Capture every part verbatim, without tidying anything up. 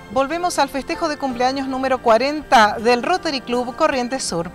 Volvemos al festejo de cumpleaños número cuarenta del Rotary Club Corrientes Sur.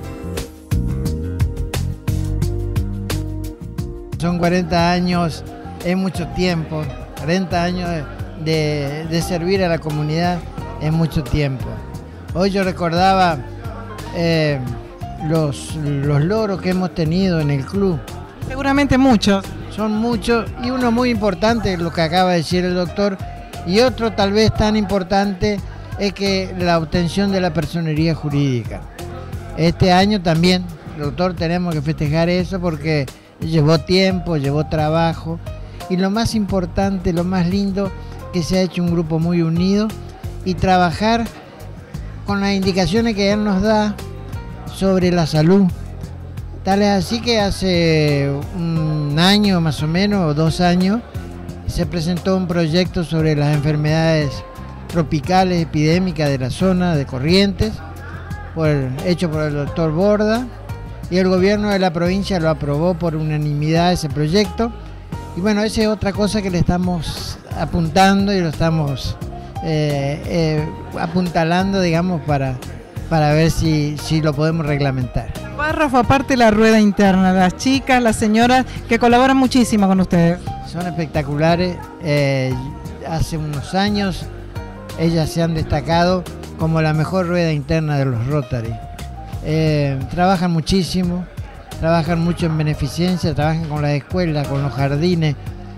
Son cuarenta años, es mucho tiempo, cuarenta años de, de servir a la comunidad es mucho tiempo. Hoy yo recordaba eh, los, los logros que hemos tenido en el club. Seguramente muchos. Son muchos y uno muy importante, lo que acaba de decir el doctor, y otro tal vez tan importante es que la obtención de la personería jurídica. Este año también, doctor, tenemos que festejar eso porque llevó tiempo, llevó trabajo y lo más importante, lo más lindo, que se ha hecho un grupo muy unido y trabajar con las indicaciones que él nos da sobre la salud. Tal es así que hace un año más o menos, o dos años, se presentó un proyecto sobre las enfermedades tropicales epidémicas de la zona de Corrientes, por, hecho por el doctor Borda, y el gobierno de la provincia lo aprobó por unanimidad ese proyecto. Y bueno, esa es otra cosa que le estamos apuntando y lo estamos eh, eh, apuntalando, digamos, para, para ver si, si lo podemos reglamentar. Párrafo aparte, la rueda interna, las chicas, las señoras que colaboran muchísimo con ustedes. Son espectaculares. Eh, hace unos años ellas se han destacado como la mejor rueda interna de los Rotary. Eh, trabajan muchísimo, trabajan mucho en beneficencia, trabajan con las escuelas, con los jardines.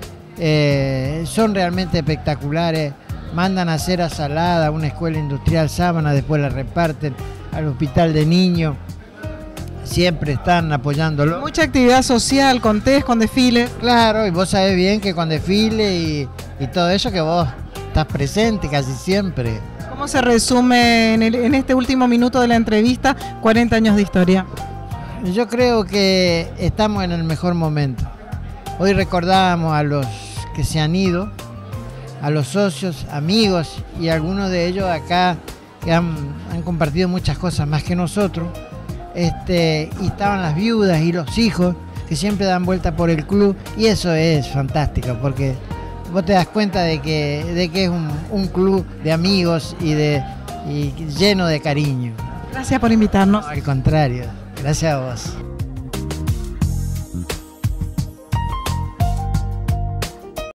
Eh, son realmente espectaculares. Mandan a hacer asalada a una escuela industrial Sábana, después la reparten al hospital de niños. Siempre están apoyándolo. Mucha actividad social, con test, con desfiles. Claro, y vos sabés bien que con desfile y, y todo eso que vos estás presente casi siempre. ¿Cómo se resume en, el, en este último minuto de la entrevista cuarenta años de historia? Yo creo que estamos en el mejor momento. Hoy recordamos a los que se han ido, a los socios, amigos y algunos de ellos acá que han, han compartido muchas cosas más que nosotros. Este, y estaban las viudas y los hijos que siempre dan vuelta por el club y eso es fantástico porque vos te das cuenta de que, de que es un, un club de amigos y, de, y lleno de cariño. Gracias por invitarnos. No, al contrario, gracias a vos.